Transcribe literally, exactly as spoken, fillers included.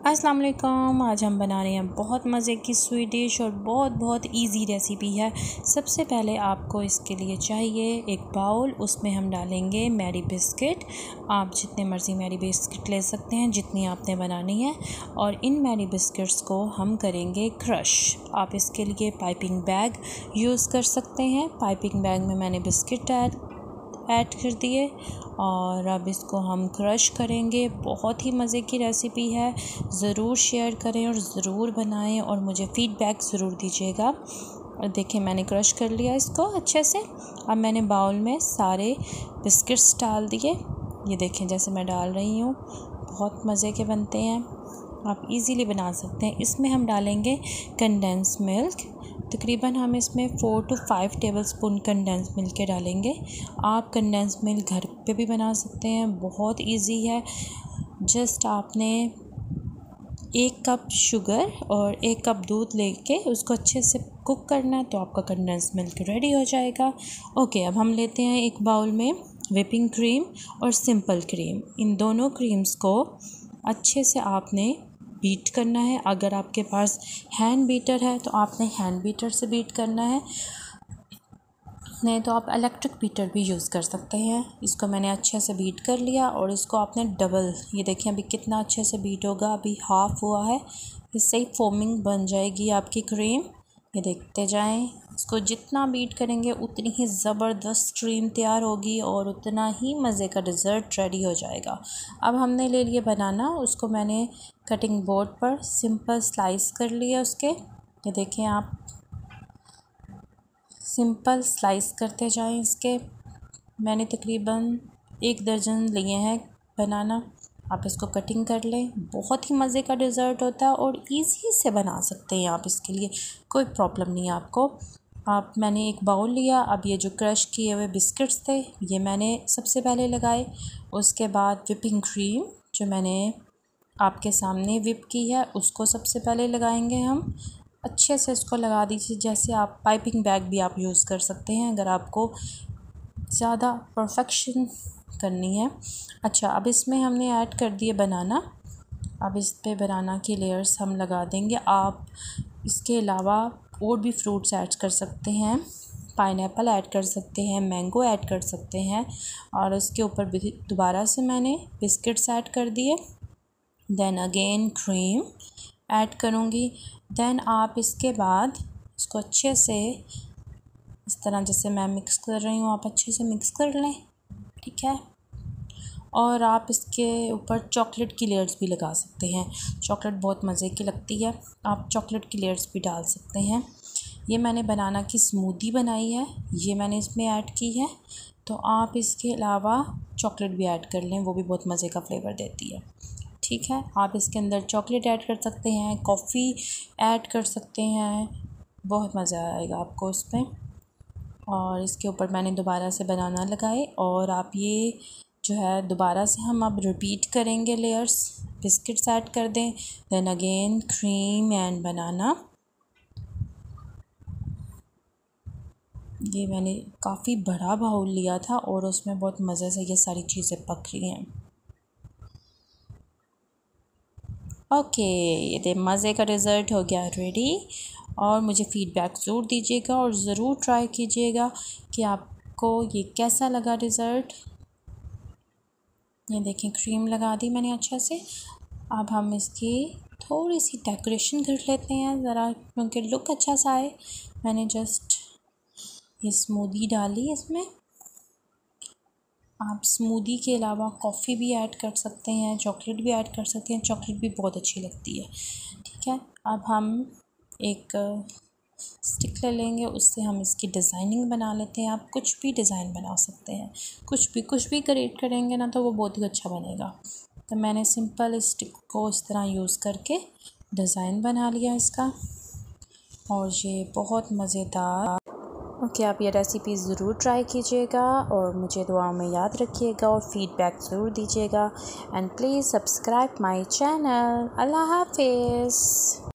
अस्सलाम वालेकुम। आज हम बना रहे हैं बहुत मज़े की स्वीट डिश और बहुत बहुत इजी रेसिपी है। सबसे पहले आपको इसके लिए चाहिए एक बाउल, उसमें हम डालेंगे मैरी बिस्किट। आप जितने मर्ज़ी मैरी बिस्किट ले सकते हैं जितनी आपने बनानी है, और इन मैरी बिस्किट्स को हम करेंगे क्रश। आप इसके लिए पाइपिंग बैग यूज़ कर सकते हैं। पाइपिंग बैग में मैंने बिस्किट ऐड ऐड कर दिए और अब इसको हम क्रश करेंगे। बहुत ही मज़े की रेसिपी है, ज़रूर शेयर करें और ज़रूर बनाएं और मुझे फ़ीडबैक ज़रूर दीजिएगा। और देखिए मैंने क्रश कर लिया इसको अच्छे से। अब मैंने बाउल में सारे बिस्किट्स डाल दिए। ये देखें जैसे मैं डाल रही हूँ, बहुत मज़े के बनते हैं, आप इजीली बना सकते हैं। इसमें हम डालेंगे कंडेंस मिल्क। तकरीबन हम इसमें four two five tablespoon condensed milk के डालेंगे। आप कंडेंस मिल्क घर पे भी बना सकते हैं, बहुत इजी है। जस्ट आपने एक कप शुगर और एक कप दूध लेके उसको अच्छे से कुक करना है, तो आपका कंडेंस मिल्क रेडी हो जाएगा। ओके, अब हम लेते हैं एक बाउल में व्हिपिंग क्रीम और सिंपल क्रीम। इन दोनों क्रीम्स को अच्छे से आपने बीट करना है। अगर आपके पास हैंड बीटर है तो आपने हैंड बीटर से बीट करना है, नहीं तो आप इलेक्ट्रिक बीटर भी यूज़ कर सकते हैं। इसको मैंने अच्छे से बीट कर लिया और इसको आपने डबल, ये देखिए अभी कितना अच्छे से बीट होगा, अभी हाफ़ हुआ है, इससे ही फोमिंग बन जाएगी आपकी क्रीम। ये देखते जाएं, इसको जितना बीट करेंगे उतनी ही ज़बरदस्त क्रीम तैयार होगी और उतना ही मज़े का डिज़र्ट रेडी हो जाएगा। अब हमने ले लिए बनाना, उसको मैंने कटिंग बोर्ड पर सिंपल स्लाइस कर लिया उसके। ये देखें आप, सिंपल स्लाइस करते जाएं इसके। मैंने तकरीबन एक दर्जन लिए हैं बनाना। आप इसको कटिंग कर लें, बहुत ही मज़े का डिज़र्ट होता है और इजी से बना सकते हैं आप, इसके लिए कोई प्रॉब्लम नहीं है आपको। आप मैंने एक बाउल लिया, अब ये जो क्रश किए हुए बिस्किट्स थे ये मैंने सबसे पहले लगाए। उसके बाद व्हिपिंग क्रीम जो मैंने आपके सामने व्हिप की है उसको सबसे पहले लगाएंगे हम। अच्छे से इसको लगा दीजिए, जैसे आप पाइपिंग बैग भी आप यूज़ कर सकते हैं अगर आपको ज़्यादा परफेक्शन करनी है। अच्छा, अब इसमें हमने ऐड कर दिए बनाना। अब इस पे बनाना की लेयर्स हम लगा देंगे। आप इसके अलावा और भी फ्रूट्स ऐड कर सकते हैं, पाइनएप्पल ऐड कर सकते हैं, मैंगो ऐड कर सकते हैं। और इसके ऊपर दोबारा से मैंने बिस्किट्स ऐड कर दिए। देन अगेन क्रीम ऐड करूँगी। देन आप इसके बाद इसको अच्छे से इस तरह जैसे मैं मिक्स कर रही हूँ, आप अच्छे से मिक्स कर लें, ठीक है। और आप इसके ऊपर चॉकलेट की लेयर्स भी लगा सकते हैं, चॉकलेट बहुत मज़े की लगती है, आप चॉकलेट की लेयर्स भी डाल सकते हैं। ये मैंने बनाना की स्मूदी बनाई है, ये मैंने इसमें ऐड की है, तो आप इसके अलावा चॉकलेट भी ऐड कर लें, वो भी बहुत मज़े का फ्लेवर देती है, ठीक है। आप इसके अंदर चॉकलेट ऐड कर सकते हैं, कॉफ़ी ऐड कर सकते हैं, बहुत मज़ा आएगा आपको इसमें। और इसके ऊपर मैंने दोबारा से बनाना लगाए और आप ये जो है दोबारा से हम अब रिपीट करेंगे लेयर्स। बिस्किट्स ऐड कर दें, then again cream and banana. ये मैंने काफ़ी बड़ा बाउल लिया था और उसमें बहुत मज़े से ये सारी चीज़ें पक रही हैं। ओके, ये दे मज़े का डिज़र्ट हो गया रेडी। और मुझे फ़ीडबैक ज़रूर दीजिएगा और ज़रूर ट्राई कीजिएगा कि आपको ये कैसा लगा डिज़र्ट। ये देखें क्रीम लगा दी मैंने अच्छे से। अब हम इसकी थोड़ी सी डेकोरेशन कर लेते हैं ज़रा, क्योंकि लुक अच्छा सा आए। मैंने जस्ट ये स्मूदी डाली इसमें। आप स्मूदी के अलावा कॉफ़ी भी ऐड कर सकते हैं, चॉकलेट भी ऐड कर सकते हैं, चॉकलेट भी बहुत अच्छी लगती है, ठीक है। अब हम एक स्टिक ले लेंगे, उससे हम इसकी डिज़ाइनिंग बना लेते हैं। आप कुछ भी डिज़ाइन बना सकते हैं, कुछ भी कुछ भी क्रिएट करेंगे ना तो वो बहुत ही अच्छा बनेगा। तो मैंने सिंपल इस स्टिक को इस तरह यूज़ करके डिज़ाइन बना लिया इसका, और ये बहुत मज़ेदार। ओके, आप ये रेसिपी ज़रूर ट्राई कीजिएगा और मुझे दुआ में याद रखिएगा और फ़ीडबैक ज़रूर दीजिएगा। And please subscribe my channel. अल्लाह हाफिज़।